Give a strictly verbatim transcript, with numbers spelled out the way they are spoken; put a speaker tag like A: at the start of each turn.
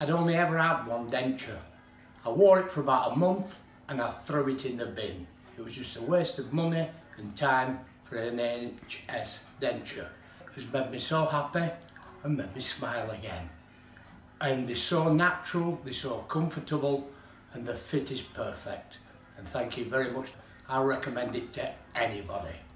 A: I'd only ever had one denture. I wore it for about a month and I threw it in the bin. It was just a waste of money and time for an N H S denture. It's made me so happy and made me smile again. And they're so natural, they're so comfortable, and the fit is perfect. And thank you very much. I recommend it to anybody.